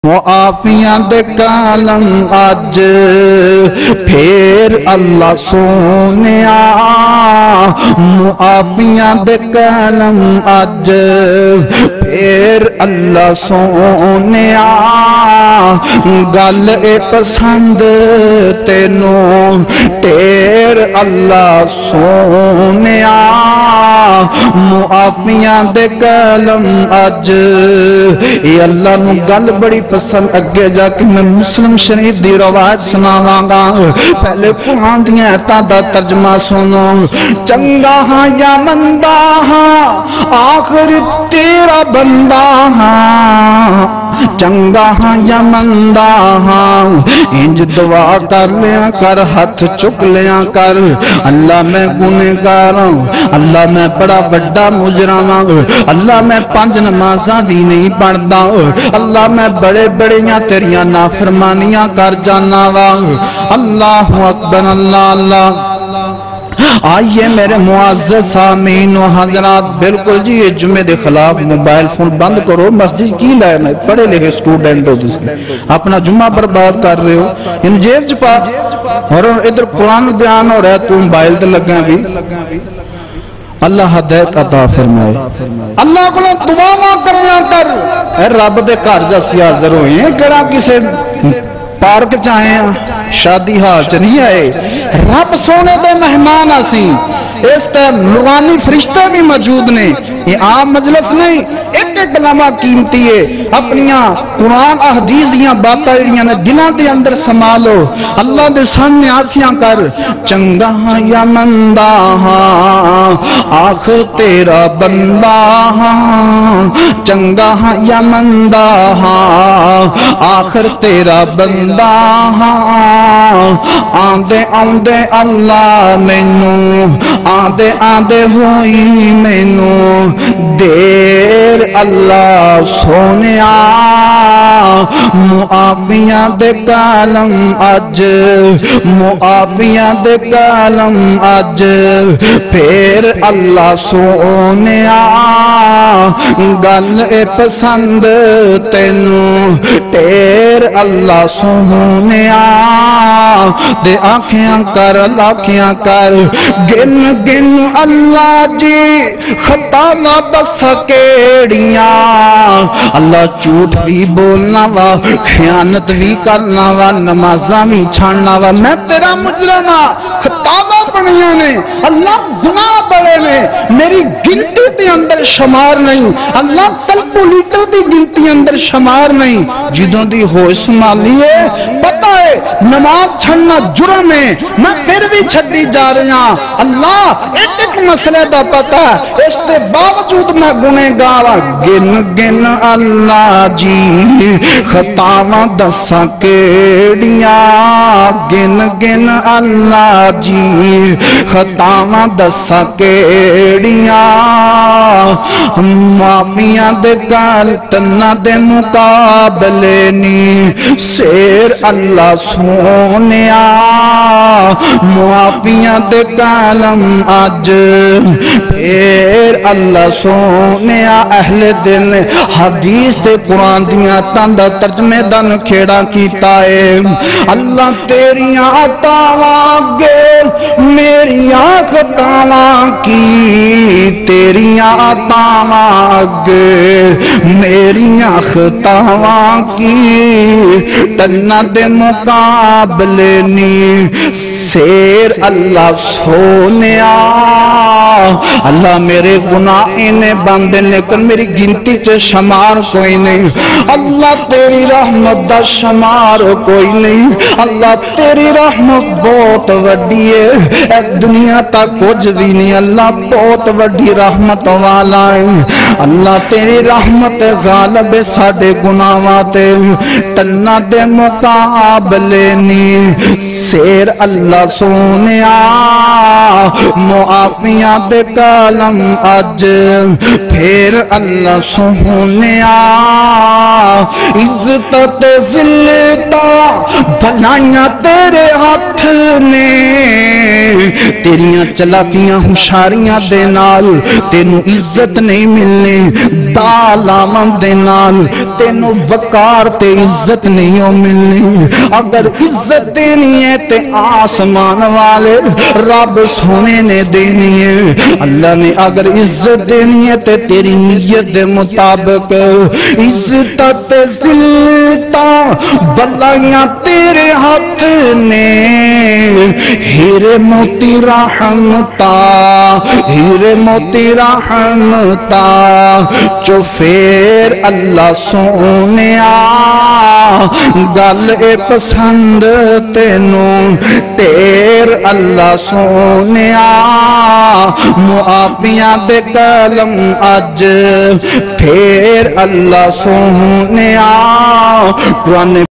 معافیاں دے column اج پھر اللہ سونیا معافیاں دے column اج پھر اللہ سونیا گل اے پسند تینوں تیر اللہ سونیا معافیاں دے کالم اج یہ اللہ نو گل بڑی پسند اگے جا کے میں مسلم شریف دی روایت سناواں گا پہلے قرآن دی آیتاں دا ترجمہ سنو چنگا ہاں یا مندہ ہاں آخر تیرا بندہ ہاں چنگا ہاں یا مندہ ہاں انج دعا کر لیا کر ہاتھ چک لیا کر اللہ میں گنہگار ہوں اللہ میں بڑا بڑا مجرم ہوں اللہ میں 5 نمازاں بھی نہیں پڑھدا اللہ میں بڑے بڑیاں تیریاں نافرمانیاں کر جانا وا اللہ اکبر اللہ اللہ آئیے میرے معزز سامعین و حضرات بالکل جی یہ جمعے دے خلاف موبائل فون بند کرو مسجد کی لائے میں پڑھے لکھے سٹوڈنٹ ہو اپنا جمعہ برباد کر رہے ہو ان جیب چپا اور ادھر قرآن بیان ہو رہا ہے تو موبائل تے لگا بھی اللہ ہدایت عطا فرمائے اللہ کو دعا کرنا کر اے رب دے گھر جیسی حاضر ہوئے ہیں کہڑا کسے پارک چاہیں شادی ہاں چنی آئے رب سونے دے مہمان آسیں اس تے نورانی فرشتے بھی موجود نے یہ عام مجلس نہیں ایک ایک کلمہ قیمتی ہے اپنیاں قرآن احادیث دیاں باتاں نے دلوں دے اندر سنبھالو اللہ دے سامنے آنکھیاں کر چنگا ہاں یا مندہ ہاں آخر تیرا بندہ ہاں چنگا ہاں یا مندہ ہاں آخر تیرا بندہ ہاں آندے آندے اللہ مینوں آندے آندے ہوئی مینوں دیر اللہ سونیا معافیاں دے کالم اج معافیاں دے کالم اج پھر اللہ سونیا گل اے پسند تینوں تیر اللہ سونیا دے آنکھیاں کر لاکھیاں کر گن گن اللہ جی خطا نہ بس کیڑیاں اللہ جھوٹ بھی بولنا وا خیانت بھی کرنا وا نمازاں بھی چھاڑنا وا میں تیرا مجرم ہاں خطاواں بڑیاں نے اللہ گناہ بڑے نے میری گنتی دے اندر شمار نہیں اللہ کیلکولیٹر دی گنتی اندر شمار نہیں جدوں دی ہوش سنبھالی ہے پتہ ہے نماز چھڑنا جرم ہے میں پھر بھی چھڑی جا رہا اللہ ایک ایک مسئلے دا پتہ ہے اس کے باوجود میں گنہگار گن گن اللہ جی خطاواں دساں کیڑیاں گن گن اللہ جی خطاواں دساں کیڑیاں معافیاں دے گل تنا دے مقابلے نی سیر اللہ سونیا معافیاں دے کالم اج پھر اللہ سونیا اہل دل حدیث تے قرآن دیاں تندہ ترجمے دن کھیڑا کیتا ہے اللہ تیریاں عطاواں گے میریاں خطاواں کی تیریاں عطاواں گے میریاں خطاواں کی تنہ دے مقابلے نی سیر اللہ سونیا اللہ میرے گناہ انہیں باندھے لیکن میری گنتی چے شمار کوئی نہیں اللہ تیری رحمت دا شمار کوئی نہیں اللہ تیری رحمت بہت وڈی ہے ایک دنیا تا کچھ بھی نہیں اللہ بہت وڈی رحمت والا ہے اللہ تیری رحمت غالب ساڑے گناہاں تنہ دے مقابلے نی سیر اللہ سونیا معافیاں دے کالم اج پھر اللہ سونیا عزت تے ذلتا بھلائیاں تیرے ہاتھ نے تیریاں چلاکیاں ہوشاریاں دے نال تینوں عزت نہیں ملنی ملنی دالامن دے نال تینو وقار تے عزت نہیں ہو ملنی اگر عزت دینی ہے تے آسمان والے رب سونے نے دینی ہے اللہ نے اگر عزت دینی ہے تے تیری نیت دے مطابق عزت تے ذلتا بلائیاں تیرے ہاتھ نے ہیرے موتی رحمتا ہیرے موتی رحمتا جو پھر اللہ سونیا گل اے پسند تینوں تیر اللہ سونیا معافیاں دے کلم اج پھر اللہ سونیا قرآن